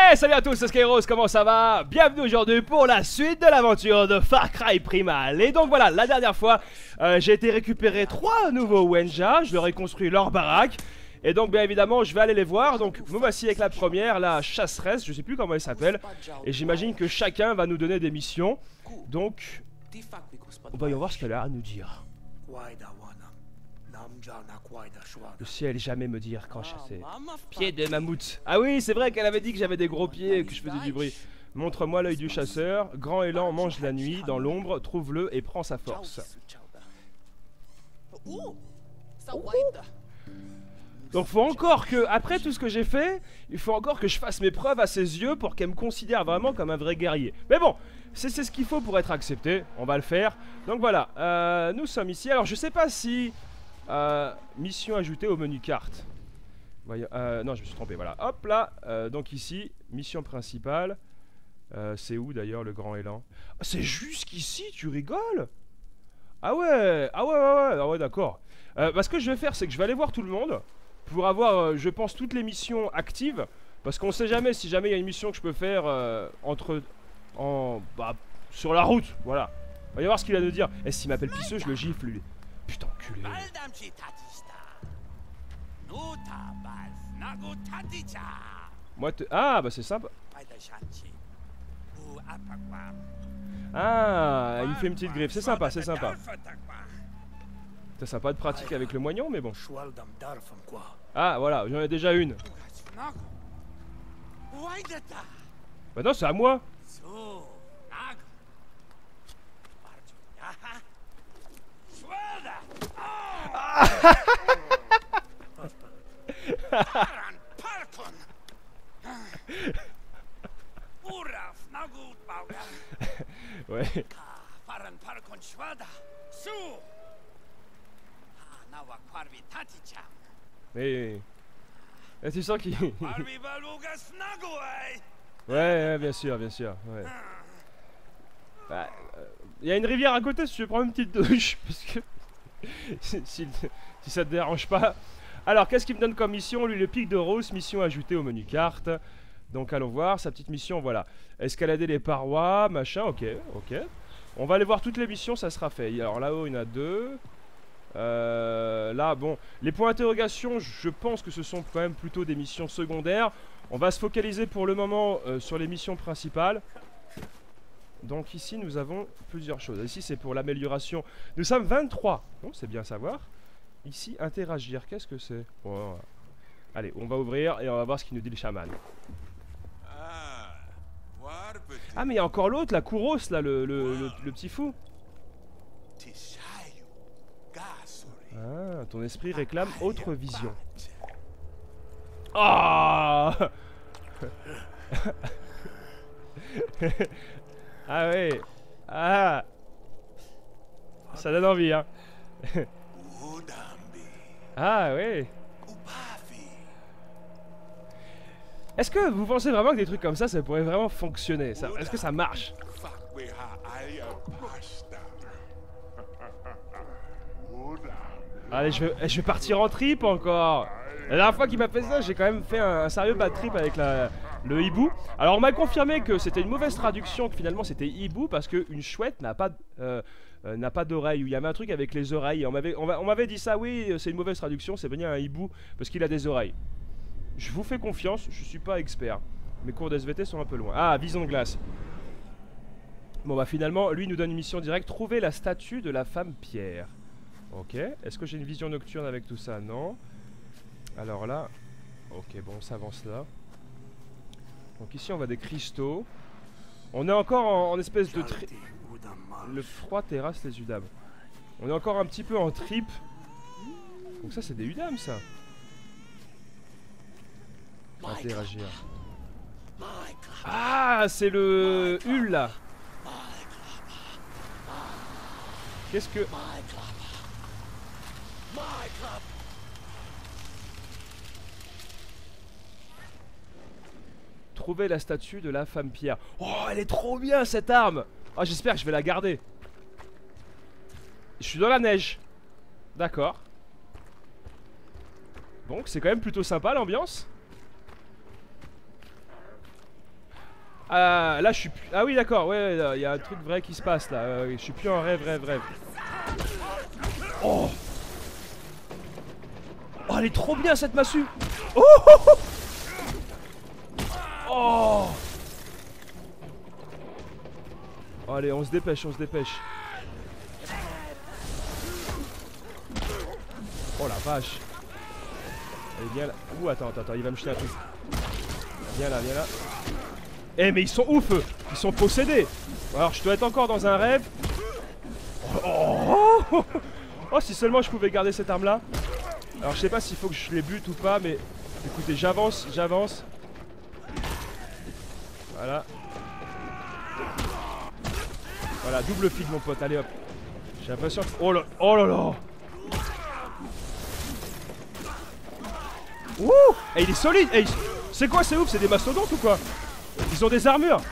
Hey, salut à tous, c'est Skyros, comment ça va? Bienvenue aujourd'hui pour la suite de l'aventure de Far Cry Primal. Et donc voilà, la dernière fois, j'ai été récupérer 3 nouveaux Wenja, je leur ai construit leur baraque. Et donc bien évidemment, je vais aller les voir. Donc me voici avec la première, la chasseresse, je sais plus comment elle s'appelle. Et j'imagine que chacun va nous donner des missions. Donc, on va y voir ce qu'elle a à nous dire. Le ciel jamais me dire quand chasser. Pied de mammouth. Ah oui, c'est vrai qu'elle avait dit que j'avais des gros pieds et que je faisais du bruit. Montre-moi l'œil du chasseur. Grand élan mange la nuit. Dans l'ombre, trouve-le et prends sa force. Donc faut encore que, après tout ce que j'ai fait, il faut encore que je fasse mes preuves à ses yeux pour qu'elle me considère vraiment comme un vrai guerrier. Mais bon, c'est ce qu'il faut pour être accepté, on va le faire. Donc voilà, nous sommes ici. Alors je sais pas si... mission ajoutée au menu carte. Voyons, non, je me suis trompé, voilà. Hop là, donc ici, mission principale. C'est où d'ailleurs le grand élan? C'est jusqu'ici, tu rigoles? Ah ouais, ah ouais, d'accord. Ce que je vais faire, c'est que je vais aller voir tout le monde pour avoir, je pense, toutes les missions actives. Parce qu'on sait jamais, si jamais il y a une mission que je peux faire sur la route, voilà. On va y voir ce qu'il a à nous dire. Et s'il m'appelle pisseux, je le gifle, lui. Putain, enculé. Moi, ah, bah c'est sympa. Ah, il me fait une petite griffe. C'est sympa, c'est sympa. Ça va pas être pratique avec le moignon, mais bon. Ah, voilà, j'en ai déjà une. Bah non, c'est à moi. Ouais. Mais tu sens qu'il... ouais, bien sûr, bien sûr. Ouais. Bah, y a une rivière à côté si tu veux prendre une petite douche. Parce que... si ça te dérange pas. Alors, qu'est-ce qu'il me donne comme mission? Lui, le pic de Rose, mission ajoutée au menu carte. Donc, allons voir sa petite mission, voilà. Escalader les parois, machin, ok. On va aller voir toutes les missions, ça sera fait. Alors, là-haut, il y en a 2. Là, bon, les points d'interrogation, je pense que ce sont quand même plutôt des missions secondaires. On va se focaliser pour le moment sur les missions principales. Donc ici, nous avons plusieurs choses. Ici, c'est pour l'amélioration. Nous sommes 23. Bon, c'est bien à savoir. Ici, interagir, qu'est-ce que c'est? Bon, allez, on va ouvrir et on va voir ce qu'il nous dit le chaman. Ah, mais il y a encore l'autre, la Kouros, là, le petit fou. Ah, ton esprit réclame autre vision. Ah. Ah ouais. Ah. Ça donne envie, hein. Ah ouais. Est-ce que vous pensez vraiment que des trucs comme ça pourrait vraiment fonctionner? Est-ce que ça marche? Allez, je vais partir en trip encore. La dernière fois qu'il m'a fait ça, j'ai quand même fait un sérieux bad trip avec le hibou. Alors on m'a confirmé que c'était une mauvaise traduction, que finalement c'était hibou parce qu'une chouette n'a pas d'oreilles, ou il y avait un truc avec les oreilles. On m'avait dit ça, oui, c'est une mauvaise traduction, c'est bien un hibou parce qu'il a des oreilles. Je vous fais confiance, je suis pas expert. Mes cours d'SVT sont un peu loin. Ah, vision de glace. Bon bah finalement, lui nous donne une mission directe, trouver la statue de la femme pierre. Ok, est-ce que j'ai une vision nocturne avec tout ça? Non. Alors là, ok, bon, on s'avance là. Donc ici on voit des cristaux. On est encore en espèce de... Le froid terrasse les Udam. On est encore un petit peu en trip. Donc ça c'est des Udam, ça. Interagir. Ah, c'est le Hul là. Qu'est-ce que... Trouver la statue de la femme pierre. Oh, elle est trop bien cette arme. Oh, j'espère que je vais la garder. Je suis dans la neige. D'accord. Donc c'est quand même plutôt sympa l'ambiance. Là je suis plus... Ah oui d'accord, ouais, il y a un truc vrai qui se passe là. Je suis plus en rêve. Oh. Oh, elle est trop bien cette massue. Oh, oh. Oh, allez, on se dépêche. Oh la vache. Allez, viens là. Ouh, attends, il va me jeter un truc. Viens là. Eh, mais ils sont ouf, eux. Ils sont possédés. Alors, je dois être encore dans un rêve. Oh, si seulement je pouvais garder cette arme là. Alors, je sais pas s'il faut que je les bute ou pas, mais écoutez, j'avance. Voilà, double feed, mon pote. Allez hop. J'ai l'impression que... Oh là là. Ouh. Et il est solide. C'est quoi, c'est ouf, c'est des mastodontes ou quoi? Ils ont des armures.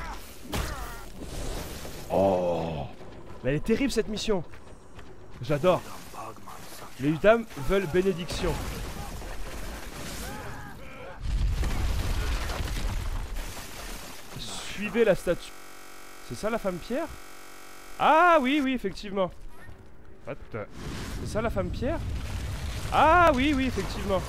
Oh. Mais elle est terrible cette mission. J'adore. Les dames veulent bénédiction. Suivez la statue. C'est ça la femme pierre? Ah oui, effectivement. C'est ça la femme pierre? Ah oui, effectivement.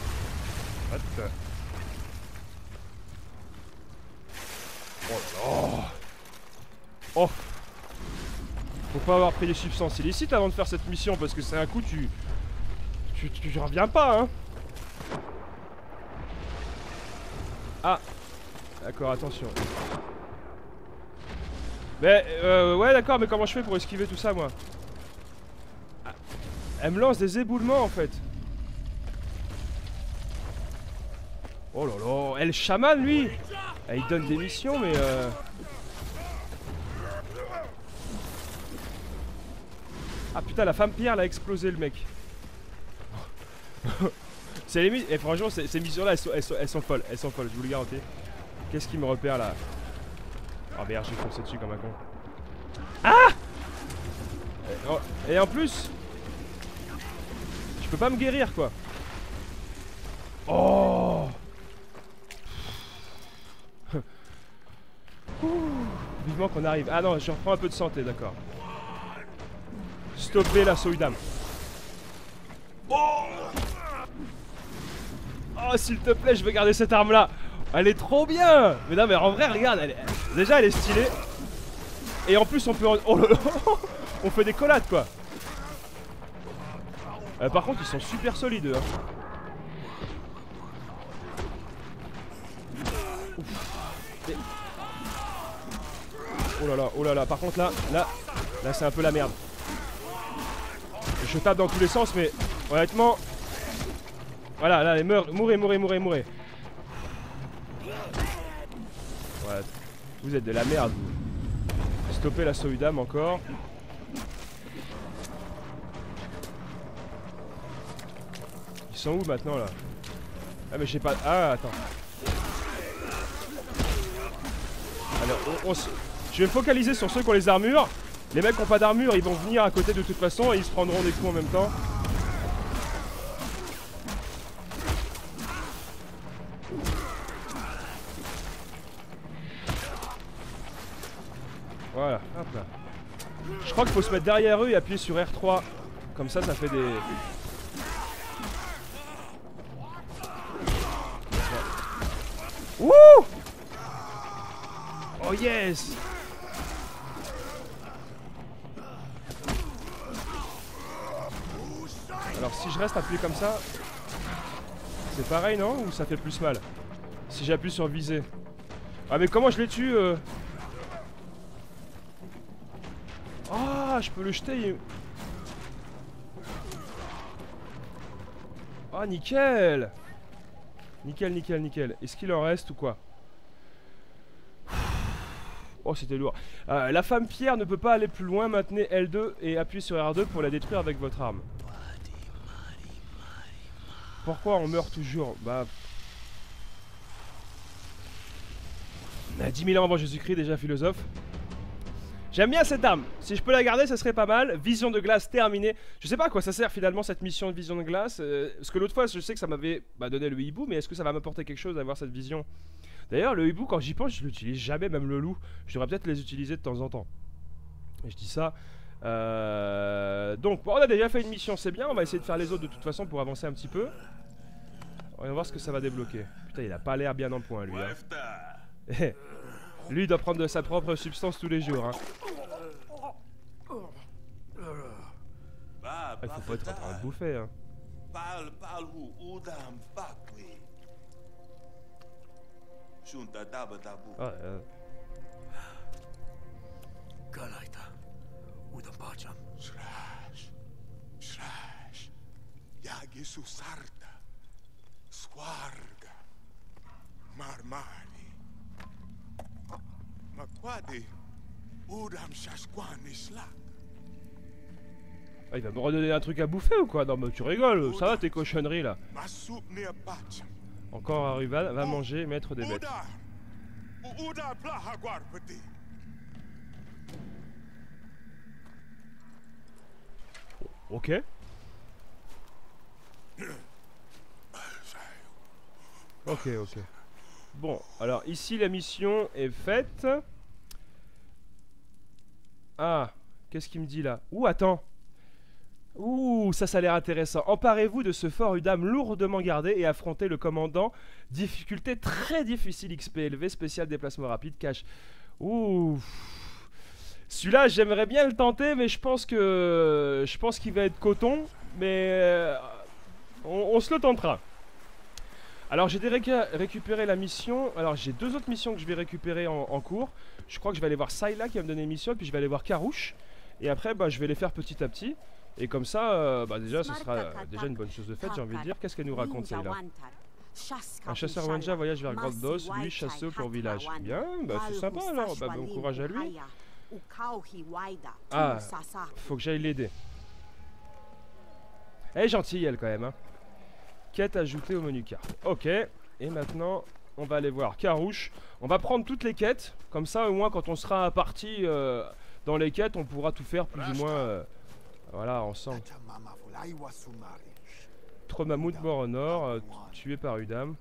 Oh là là. Oh. Faut pas avoir pris des substances illicites avant de faire cette mission parce que c'est un coup tu reviens pas, hein. Ah. D'accord, attention. Mais ouais d'accord, mais comment je fais pour esquiver tout ça moi? Ah. Elle me lance des éboulements en fait. Oh là là, elle chamane lui. Il donne des missions mais Ah putain, la femme pierre l'a explosé le mec. C'est les et franchement ces missions là elles sont folles, je vous le garantis. Qu'est-ce qui me repère là? Oh merde, j'ai foncé dessus comme un con. Ah! Et en plus je peux pas me guérir quoi. Oh. Vivement qu'on arrive. Ah non, je reprends un peu de santé, d'accord. Stopper la Soudam. Oh! Oh s'il te plaît, je veux garder cette arme là. Elle est trop bien. Mais non mais en vrai regarde, déjà elle est stylée. Et en plus on peut... Oh là là. On fait des collades quoi. Par contre ils sont super solides eux, hein. Et... Oh là là, par contre là c'est un peu la merde. Je tape dans tous les sens mais honnêtement... Voilà, là, mourrez. Ouais. Vous êtes de la merde. Stopper la Soudam encore. Ils sont où maintenant là? Ah mais j'ai pas... Ah attends. Alors je vais me focaliser sur ceux qui ont les armures. Les mecs qui n'ont pas d'armure ils vont venir à côté de toute façon et ils se prendront des coups en même temps. Voilà, hop là. Je crois qu'il faut se mettre derrière eux et appuyer sur R3. Comme ça fait des... Wouh! Oh yes! Alors si je reste appuyé comme ça, c'est pareil non? Ou ça fait plus mal? Si j'appuie sur viser. Ah mais comment je les tue Ah, je peux le jeter. Ah, nickel. Nickel. Est-ce qu'il en reste ou quoi? Oh, c'était lourd. La femme pierre ne peut pas aller plus loin. Maintenez L2 et appuyez sur R2 pour la détruire avec votre arme. Pourquoi on meurt toujours? Bah... 10 000 ans avant Jésus-Christ, déjà philosophe. J'aime bien cette arme. Si je peux la garder, ça serait pas mal. Vision de glace terminée. Je sais pas à quoi ça sert finalement cette mission de vision de glace. Parce que l'autre fois, je sais que ça m'avait donné le hibou, mais est-ce que ça va m'apporter quelque chose d'avoir cette vision D'ailleurs, le hibou, quand j'y pense, je l'utilise jamais, même le loup. Je devrais peut-être les utiliser de temps en temps. Et je dis ça. Donc, bon, on a déjà fait une mission, c'est bien. On va essayer de faire les autres de toute façon pour avancer un petit peu. On va voir ce que ça va débloquer. Putain, il a pas l'air bien en point, lui. Hein. Lui, il doit prendre de sa propre substance tous les jours. Hein. Ah, il faut pas être en train de bouffer. Hein. Ah, Ah, il va me redonner un truc à bouffer ou quoi? Non mais tu rigoles, ça va tes cochonneries là. Encore un rival, va manger, maître des bêtes. Ok. Ok, ok. Bon, alors ici la mission est faite. Ah, qu'est-ce qu'il me dit là? Ouh, attends. Ouh, ça a l'air intéressant. Emparez-vous de ce fort Udam lourdement gardé et affrontez le commandant. Difficulté très difficile, XP élevé, spécial déplacement rapide, cache. Ouh. Celui-là, j'aimerais bien le tenter, mais je pense qu'il va être coton. Mais on se le tentera. Alors j'ai récupéré la mission. Alors j'ai deux autres missions que je vais récupérer en cours. Je crois que je vais aller voir Sayla qui va me donner une mission. Puis je vais aller voir Karouche. Et après bah, je vais les faire petit à petit. Et comme ça bah, déjà ce sera déjà une bonne chose de faite, j'ai envie de dire. Qu'est-ce qu'elle nous raconte Sayla? Un chasseur Wanja voyage vers Grandos. Lui chasseur pour village. Bien, bah, c'est sympa alors, bah, bon courage à lui. Ah, faut que j'aille l'aider. Elle est gentille elle quand même hein. Quête ajoutée au menu carte. Ok, et maintenant on va aller voir Karouche. On va prendre toutes les quêtes. Comme ça au moins quand on sera parti dans les quêtes on pourra tout faire plus ou moins voilà ensemble. Trop de mammouth mort au nord, tué par Udam.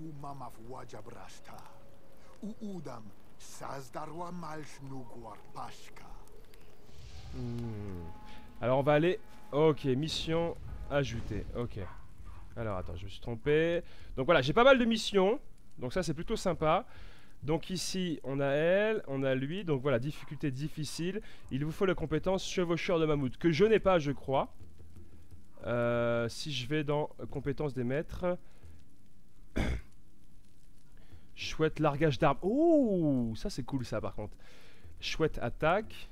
Alors on va aller. Ok, mission ajoutée. Ok. Alors attends, je me suis trompé. Donc voilà, j'ai pas mal de missions. Donc ça c'est plutôt sympa. Donc ici on a elle, on a lui. Donc voilà, difficulté difficile. Il vous faut la compétence chevaucheur de mammouth. Que je n'ai pas je crois. Si je vais dans compétences des maîtres. Chouette largage d'armes. Oh, ça c'est cool ça par contre. Chouette attaque.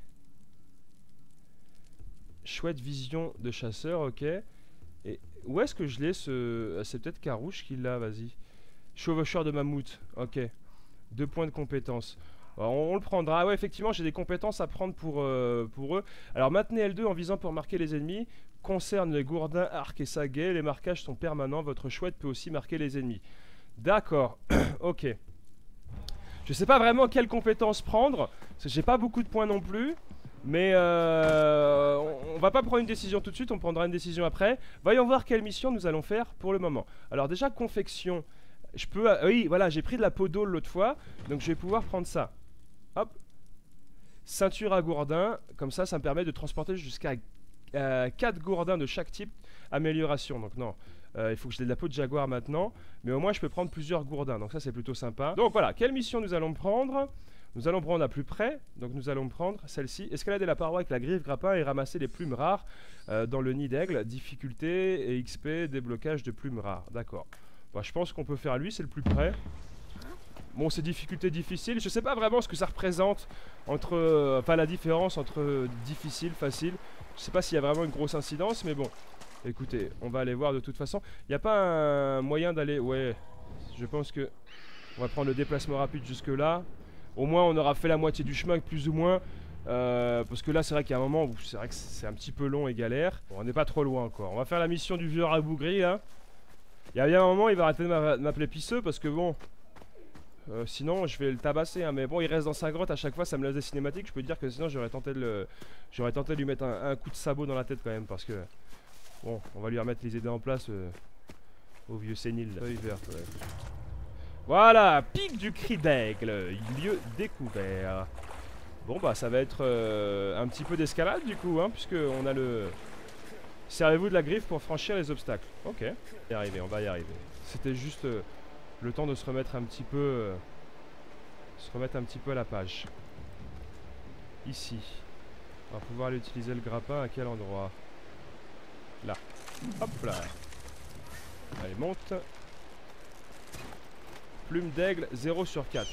Chouette vision de chasseur, ok. Et où est-ce que je l'ai ce... C'est peut-être Karouche qui l'a, vas-y. Chevaucheur de mammouth, ok. 2 points de compétence. Alors, on le prendra. Ah ouais, effectivement, j'ai des compétences à prendre pour eux. Alors, maintenez L2 en visant pour marquer les ennemis. Concerne les gourdins, arcs et saguets. Les marquages sont permanents. Votre chouette peut aussi marquer les ennemis. D'accord, ok. Je sais pas vraiment quelle compétence prendre. Parce que j'ai pas beaucoup de points non plus. Mais on va pas prendre une décision tout de suite, on prendra une décision après. Voyons voir quelle mission nous allons faire pour le moment. Alors déjà confection, je peux... oui voilà, j'ai pris de la peau d'aule l'autre fois, donc je vais pouvoir prendre ça. Hop. Ceinture à gourdin, comme ça me permet de transporter jusqu'à 4 gourdins de chaque type. Amélioration, donc non. Il faut que j'ai de la peau de jaguar maintenant, mais au moins je peux prendre plusieurs gourdins, donc ça c'est plutôt sympa. Donc voilà, quelle mission nous allons prendre? Nous allons prendre à plus près, donc nous allons prendre celle-ci. Escalader la paroi avec la griffe grappin et ramasser les plumes rares dans le nid d'aigle. Difficulté et XP, déblocage de plumes rares. D'accord. Bah, je pense qu'on peut faire lui, c'est le plus près. Bon, c'est difficulté difficile. Je sais pas vraiment ce que ça représente entre... enfin, la différence entre difficile, facile. Je sais pas s'il y a vraiment une grosse incidence, mais bon. Écoutez, on va aller voir de toute façon. Il n'y a pas un moyen d'aller... Ouais, je pense que... On va prendre le déplacement rapide jusque là. Au moins on aura fait la moitié du chemin plus ou moins parce que là c'est vrai qu'il y a un moment où c'est vrai que c'est un petit peu long et galère. Bon, on n'est pas trop loin encore. On va faire la mission du vieux rabougri là. Il y a bien un moment il va arrêter de m'appeler pisseux parce que bon sinon je vais le tabasser hein. Mais bon il reste dans sa grotte à chaque fois, ça me laisse des cinématiques. Je peux dire que sinon j'aurais tenté de lui mettre un coup de sabot dans la tête quand même. Parce que bon on va lui remettre les idées en place au vieux sénile là. Feuille verte, ouais. Voilà, pic du cri d'aigle, lieu découvert. Bon bah ça va être un petit peu d'escalade du coup, hein, puisque on a le... Servez-vous de la griffe pour franchir les obstacles. Ok, on va y arriver, on va y arriver. C'était juste le temps de se remettre un petit peu... à la page. Ici. On va pouvoir aller utiliser le grappin à quel endroit? Là. Hop là. Allez, monte. Plume d'aigle, 0 sur 4.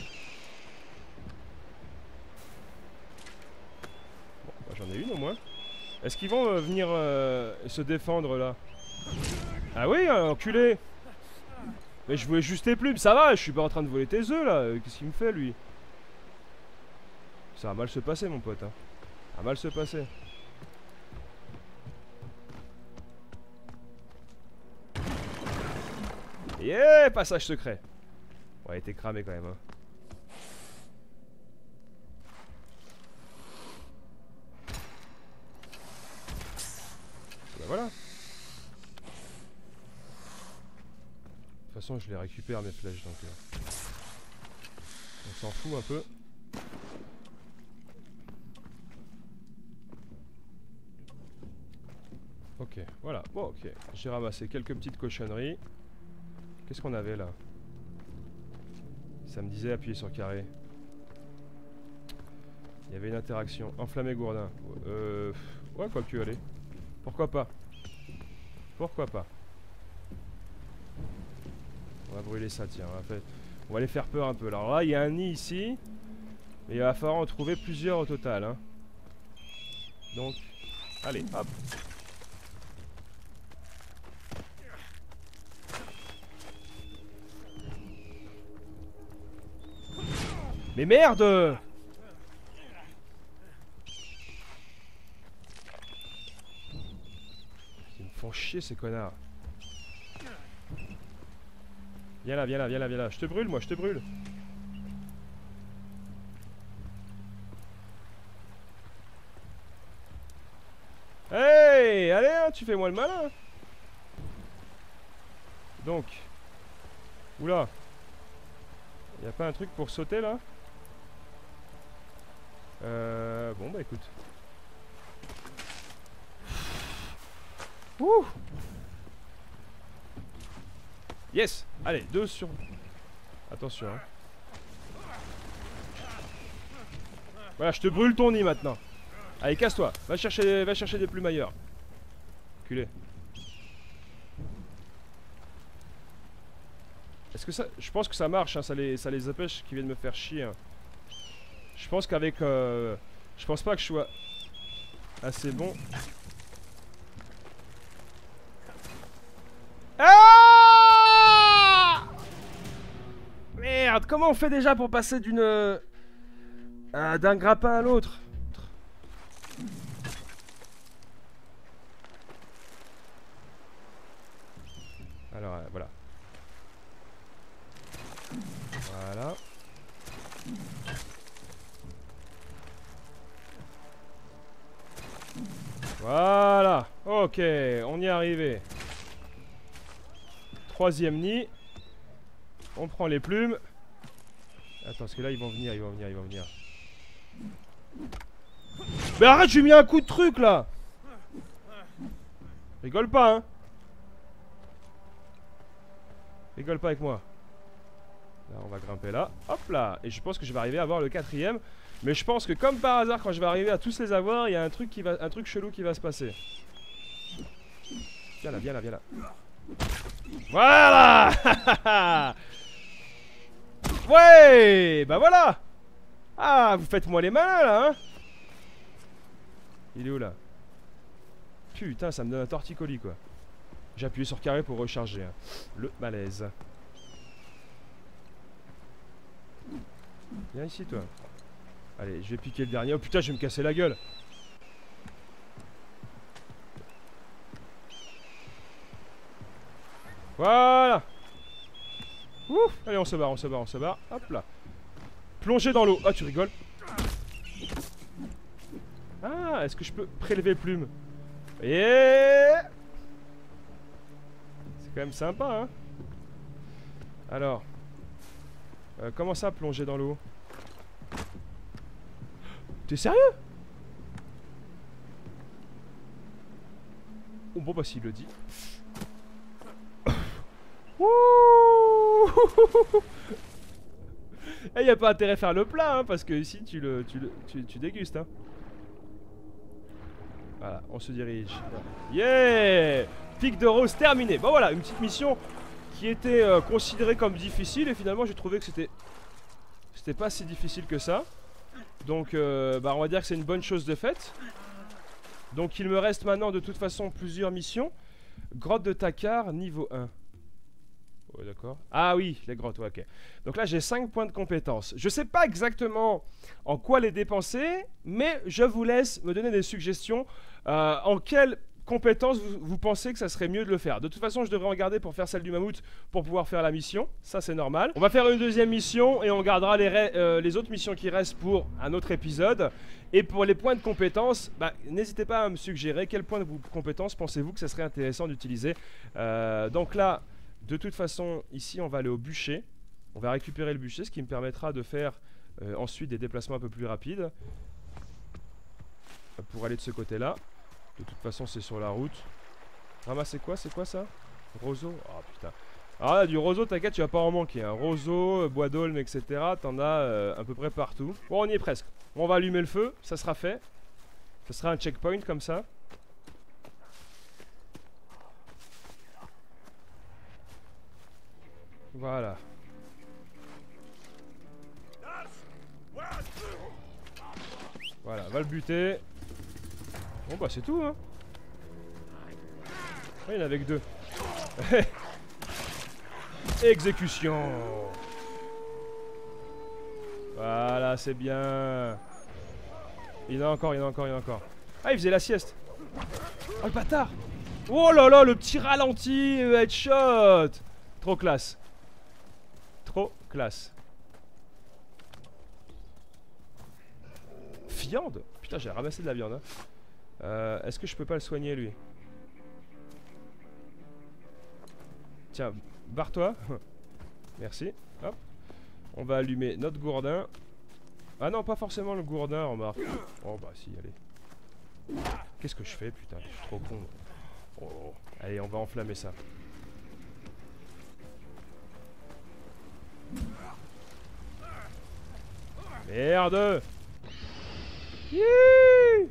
Bon, bah, j'en ai une au moins. Est-ce qu'ils vont venir se défendre là? Ah oui, enculé! Mais je voulais juste tes plumes, ça va, je suis pas en train de voler tes œufs là. Qu'est-ce qu'il me fait lui? Ça va mal se passer mon pote, hein. Ça va mal se passer. Yeah, passage secret. Ouais, il était cramé quand même, hein. Bah voilà. De toute façon, je les récupère mes flèches, donc on s'en fout un peu. Ok, voilà. Bon, ok. J'ai ramassé quelques petites cochonneries. Qu'est-ce qu'on avait là? Ça me disait appuyer sur carré. Il y avait une interaction. Enflammé gourdin. Ouais, quoi que, allez. Pourquoi pas? Pourquoi pas? On va brûler ça, tiens. On va les faire peur un peu. Alors là, il y a un nid ici. Mais il va falloir en trouver plusieurs au total, hein. Donc, allez, hop. Mais merde! Ils me font chier ces connards. Viens là, viens là, viens là, viens là. Je te brûle, moi, je te brûle. Hey! Allez, hein, tu fais moi le malin. Donc. Oula. Y a pas un truc pour sauter là? Bon bah écoute. Ouh! Yes! Allez, 2 sur... Attention, hein. Voilà, je te brûle ton nid maintenant. Allez, casse-toi. Va chercher des plumes ailleurs. Culé. Est-ce que ça... Je pense que ça marche, hein, ça les empêche qui viennent me faire chier. Hein. Je pense qu'avec... Je pense pas que je sois assez bon. Ah! Merde, comment on fait déjà pour passer d'un grappin à l'autre? Alors, voilà. Voilà. Voilà. Ok, on y est arrivé. 3e nid. On prend les plumes. Attends, parce que là, ils vont venir. Mais arrête, j'ai mis un coup de truc, là. Rigole pas, hein. Rigole pas avec moi. Là, on va grimper là. Hop là. Et je pense que je vais arriver à avoir le 4e. Mais je pense que comme par hasard, quand je vais arriver à tous les avoir, il y a un truc chelou qui va se passer. Viens là, viens là, viens là. Voilà. Ouais. Bah voilà. Ah, vous faites moi les malins là, hein. Il est où là? Putain, ça me donne un torticolis quoi. J'ai appuyé sur carré pour recharger, hein. Le malaise. Viens ici toi. Allez, je vais piquer le dernier. Oh putain, je vais me casser la gueule. Voilà. Ouf. Allez, on se barre, on se barre, on se barre. Hop là. Plonger dans l'eau. Ah, tu rigoles. Ah, est-ce que je peux prélever plume? Yeah. C'est quand même sympa, hein. Alors. Comment ça, plonger dans l'eau? T'es sérieux? Oh, bon bah s'il le dit. Eh, y a pas intérêt à faire le plat, hein, parce que ici tu dégustes, hein. Voilà, on se dirige. Yeah! Pic de rose terminé. Bon voilà, une petite mission qui était considérée comme difficile et finalement j'ai trouvé que c'était pas si difficile que ça. Donc bah on va dire que c'est une bonne chose de faite. Donc il me reste maintenant de toute façon plusieurs missions. Grotte de Takar niveau 1. Ouais, d'accord. Ah oui, les grottes, ouais, ok. Donc là j'ai 5 points de compétence. Je sais pas exactement en quoi les dépenser, mais je vous laisse me donner des suggestions. En quelles compétences vous pensez que ça serait mieux de le faire. De toute façon je devrais en garder pour faire celle du mammouth pour pouvoir faire la mission. Ça c'est normal. On va faire une deuxième mission et on gardera les autres missions qui restent pour un autre épisode. Et pour les points de compétences, bah, n'hésitez pas à me suggérer quel point de compétences pensez-vous que ça serait intéressant d'utiliser. Donc là, de toute façon, ici on va aller au bûcher. On va récupérer le bûcher, ce qui me permettra de faire ensuite des déplacements un peu plus rapides. Pour aller de ce côté-là. De toute façon c'est sur la route. Ramasser quoi? C'est quoi ça? Roseau? Oh putain. Alors là du roseau t'inquiète tu vas pas en manquer hein. Roseau, bois d'aulne etc. T'en as à peu près partout. Bon on y est presque. On va allumer le feu, ça sera fait. Ça sera un checkpoint comme ça. Voilà. Voilà, va le buter. Bon bah c'est tout hein. Il y en avait que 2. Exécution. Voilà c'est bien. Il y en a encore, il y en a encore, il y en a encore. Ah il faisait la sieste. Oh le bâtard. Oh là là le petit ralenti headshot. Trop classe. Trop classe. Viande. Putain j'ai ramassé de la viande hein. Est-ce que je peux pas le soigner lui? Tiens, barre-toi. Merci. Hop. On va allumer notre gourdin. Ah non, pas forcément le gourdin, remarque. Oh bah si, allez. Qu'est-ce que je fais, putain? Je suis trop con. Oh. Allez, on va enflammer ça. Merde. Youh.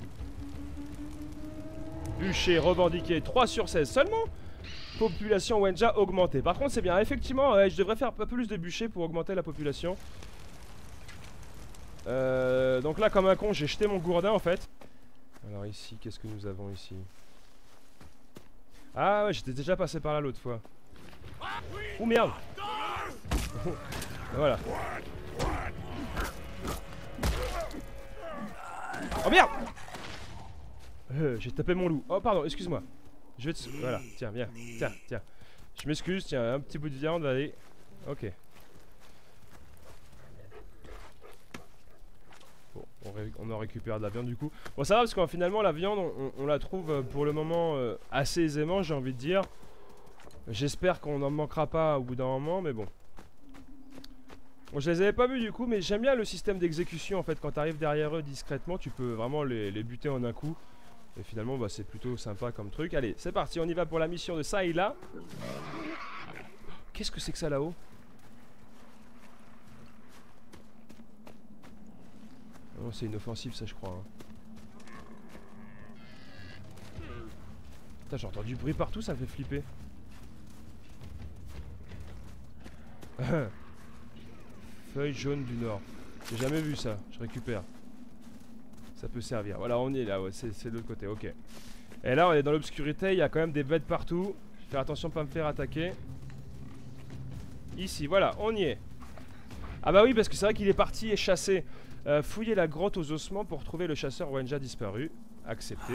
Bûcher revendiqué 3 sur 16 seulement. Population Wenja augmentée. Par contre c'est bien, effectivement je devrais faire un peu plus de bûchers pour augmenter la population. Donc là comme un con j'ai jeté mon gourdin en fait. Alors ici qu'est-ce que nous avons ici? Ah ouais j'étais déjà passé par là l'autre fois. Oh merde. Voilà. Oh merde. J'ai tapé mon loup. Oh pardon, excuse-moi. Je vais te... Voilà, tiens, viens. Tiens, tiens. Je m'excuse, tiens, un petit bout de viande, allez. Ok. Bon, on en récupère de la viande du coup. Bon, ça va parce que finalement, la viande, on la trouve pour le moment assez aisément, j'ai envie de dire. J'espère qu'on n'en manquera pas au bout d'un moment, mais bon. Bon, je les avais pas vus du coup, mais j'aime bien le système d'exécution en fait. Quand tu arrives derrière eux discrètement, tu peux vraiment les buter en un coup. Et finalement bah, c'est plutôt sympa comme truc. Allez c'est parti, on y va pour la mission de ça et là. Qu'est-ce que c'est que ça là-haut? Oh, c'est une offensive ça je crois hein. Putain j'ai entendu du bruit partout, ça me fait flipper. Feuille jaune du nord. J'ai jamais vu ça, je récupère. Ça peut servir. Voilà, on est là, ouais, c'est de l'autre côté, ok. Et là, on est dans l'obscurité, il y a quand même des bêtes partout. Je vais faire attention de pas me faire attaquer. Ici, voilà, on y est. Ah bah oui, parce que c'est vrai qu'il est parti et chassé. Fouiller la grotte aux ossements pour trouver le chasseur Wenja disparu. Accepté.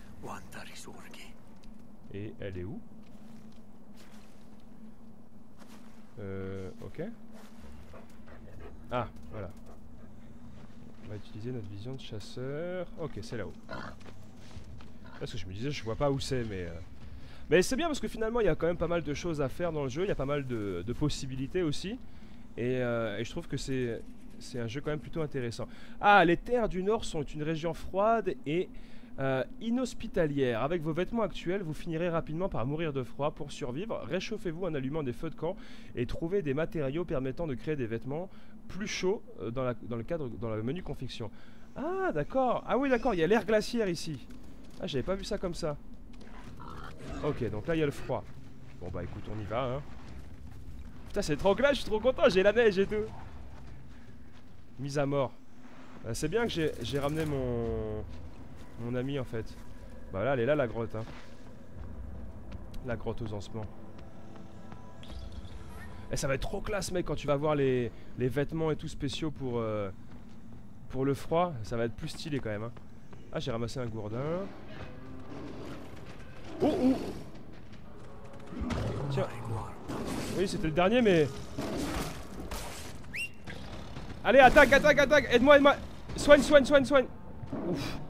Et elle est où? Ok. Ah, voilà. On va utiliser notre vision de chasseur. Ok, c'est là-haut. Parce que je me disais, je vois pas où c'est, mais c'est bien parce que finalement, il y a quand même pas mal de choses à faire dans le jeu. Il y a pas mal de possibilités aussi. Et je trouve que c'est un jeu quand même plutôt intéressant. Ah, les terres du Nord sont une région froide et inhospitalière. Avec vos vêtements actuels, vous finirez rapidement par mourir de froid. Pour survivre, réchauffez-vous en allumant des feux de camp et trouvez des matériaux permettant de créer des vêtements plus chauds dans le menu confection. Ah, d'accord. Ah oui, d'accord, il y a l'air glaciaire ici. Ah, j'avais pas vu ça comme ça. Ok, donc là, il y a le froid. Bon, bah écoute, on y va, hein. Putain, c'est trop clair, je suis trop content, j'ai la neige et tout. Mise à mort. C'est bien que j'ai ramené mon ami en fait. Bah là, elle est là la grotte, hein. La grotte aux ossements. Et ça va être trop classe, mec, quand tu vas voir les vêtements et tout spéciaux pour le froid. Ça va être plus stylé quand même, hein. Ah, j'ai ramassé un gourdin. Oh, oh. Tiens. Oui, c'était le dernier, mais... Allez, attaque, attaque, attaque. Aide-moi, aide-moi. Soigne, soigne, soigne, soigne. Ouf.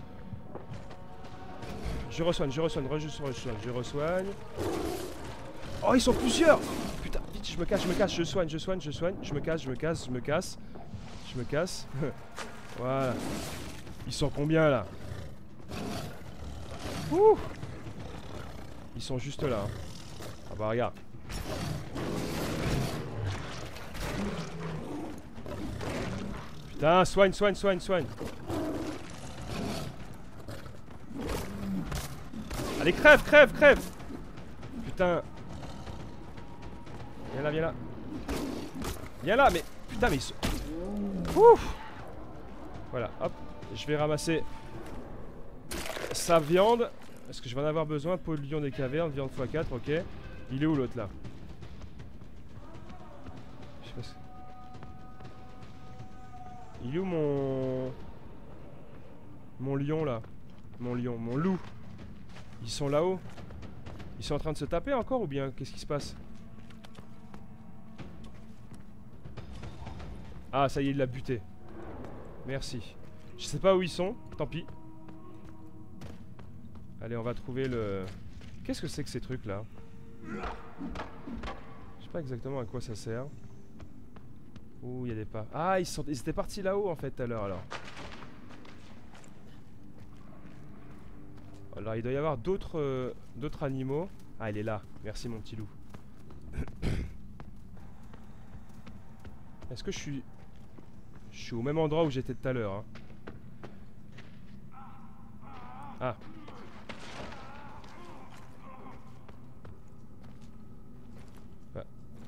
Je resoigne, je resoigne, je resoigne. Oh, ils sont plusieurs. Putain, vite, je me casse, je soigne, je soigne, je soigne. Je me casse, je me casse, je me casse. Je me casse. Voilà. Ils sont combien, là? Ouh. Ils sont juste là, hein. Ah bah, regarde. Putain, soigne, soigne, soigne, soigne. Allez, crève, crève, crève. Putain. Viens là, viens là. Viens là, mais... Putain, mais ils sont... Ouf. Voilà, hop. Je vais ramasser sa viande. Est-ce que je vais en avoir besoin? Peau de lion des cavernes, viande x4, ok. Il est où l'autre, là? Je sais pas si... Il est où mon lion, là? Mon lion, mon loup. Ils sont là-haut. Ils sont en train de se taper encore ou bien? Qu'est-ce qui se passe? Ah, ça y est, il l'a buté. Merci. Je sais pas où ils sont, tant pis. Allez, on va trouver le... Qu'est-ce que c'est que ces trucs-là? Je sais pas exactement à quoi ça sert. Ouh, il y a des pas. Ah, ils étaient partis là-haut en fait tout à l'heure alors. Alors il doit y avoir d'autres animaux. Ah, il est là. Merci mon petit loup. Est-ce que je suis au même endroit où j'étais tout à l'heure, hein? Ah. Ah.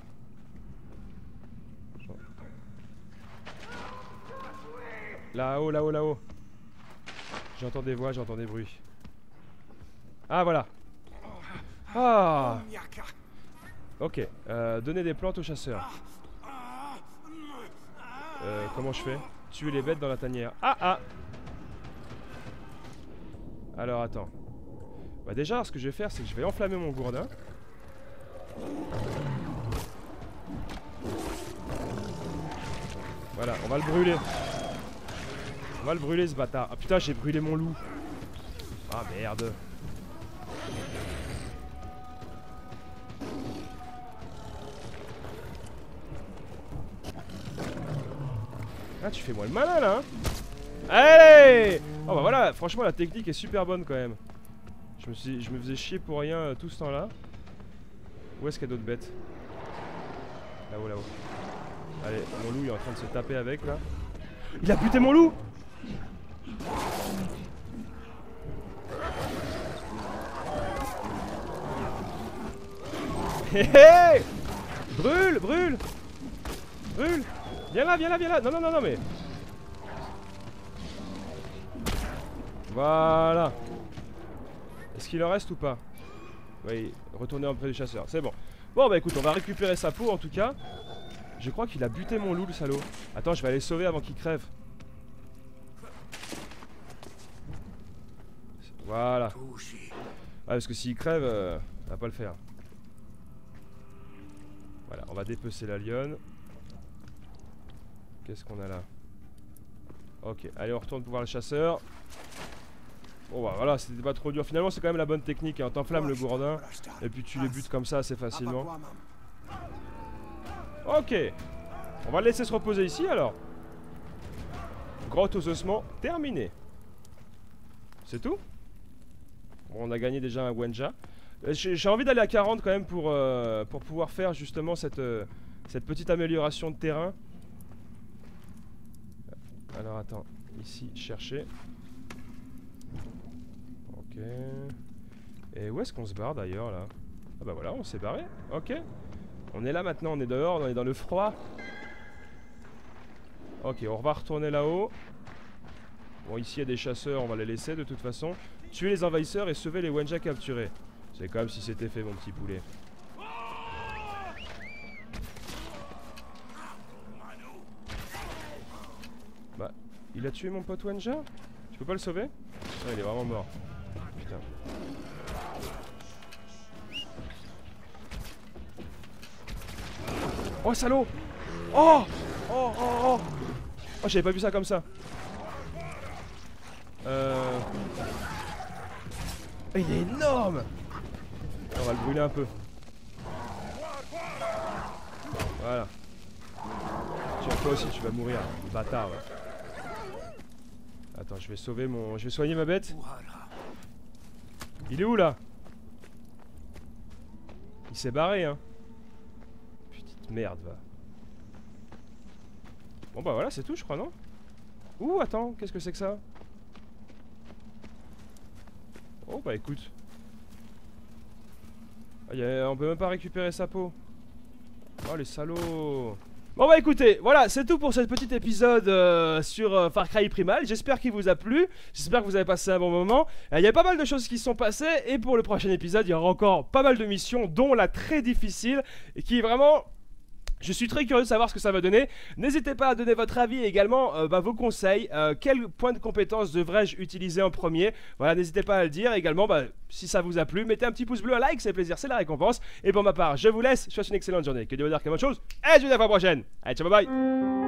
Là-haut, là-haut, là-haut. J'entends des voix, j'entends des bruits. Ah, voilà. Ah. Ok, donner des plantes aux chasseurs. Comment je fais? Tuer les bêtes dans la tanière. Ah, ah. Alors, attends. Bah déjà, ce que je vais faire, c'est que je vais enflammer mon gourdin. Voilà, on va le brûler. On va le brûler, ce bâtard. Ah putain, j'ai brûlé mon loup. Ah merde. Ah, tu fais moi le malin là, hein. Allez. Oh bah voilà, franchement la technique est super bonne quand même. Je me faisais chier pour rien tout ce temps là. Où est-ce qu'il y a d'autres bêtes? Là-haut, là-haut. Allez, mon loup il est en train de se taper avec là. Il a buté mon loup. Hé hé. Brûle, brûle. Brûle. Viens là, viens là, viens là. Non, non, non, non, mais... Voilà. Est-ce qu'il en reste ou pas? Oui, retourner auprès du chasseur, c'est bon. Bon bah écoute, on va récupérer sa peau en tout cas. Je crois qu'il a buté mon loup le salaud. Attends, je vais aller sauver avant qu'il crève. Voilà. Ah, parce que s'il crève, ça va pas le faire. Voilà, on va dépecer la lionne. Qu'est-ce qu'on a là? Ok, allez, on retourne pour voir le chasseur. Bon bah voilà, c'était pas trop dur. Finalement c'est quand même la bonne technique, hein. T'enflammes le gourdin et puis tu les butes comme ça assez facilement. Ok. On va le laisser se reposer ici alors. Grotte aux ossements terminée. C'est tout? Bon, on a gagné déjà un Wenja. J'ai envie d'aller à 40 quand même pour pouvoir faire justement cette petite amélioration de terrain. Alors attends, ici, chercher. Ok. Et où est-ce qu'on se barre d'ailleurs là? Ah bah voilà, on s'est barré. Ok. On est là maintenant, on est dehors, on est dans le froid. Ok, on va retourner là-haut. Bon, ici il y a des chasseurs, on va les laisser de toute façon. Tuer les envahisseurs et sauver les Wenja capturés. C'est comme si c'était fait, mon petit poulet. Bah, il a tué mon pote Wenja? Tu peux pas le sauver? Ah, il est vraiment mort. Putain. Oh, salaud! Oh! Oh, oh, oh! Oh, j'avais pas vu ça comme ça. Il est énorme! On va le brûler un peu. Voilà. Tiens, toi aussi, tu vas mourir, bâtard. Ouais. Attends, je vais sauver mon... Je vais soigner ma bête. Il est où, là? Il s'est barré, hein. Petite merde, va. Bon, bah voilà, c'est tout, je crois, non? Ouh, attends, qu'est-ce que c'est que ça? Oh, bah écoute. On peut même pas récupérer sa peau. Oh, les salauds. Bon bah écoutez, voilà, c'est tout pour ce petit épisode sur Far Cry Primal. J'espère qu'il vous a plu, j'espère que vous avez passé un bon moment. Il y a pas mal de choses qui se sont passées. Et pour le prochain épisode, il y aura encore pas mal de missions, dont la très difficile, et qui est vraiment... Je suis très curieux de savoir ce que ça va donner. N'hésitez pas à donner votre avis et également vos conseils. Quel point de compétence devrais-je utiliser en premier? Voilà, n'hésitez pas à le dire. Également, si ça vous a plu, mettez un petit pouce bleu, un like, c'est plaisir, c'est la récompense. Et pour ma part, je vous laisse. Je vous souhaite une excellente journée. Que Dieu vous donne bonne chose. Et je vous dis à la fois prochaine. Allez, ciao, bye bye.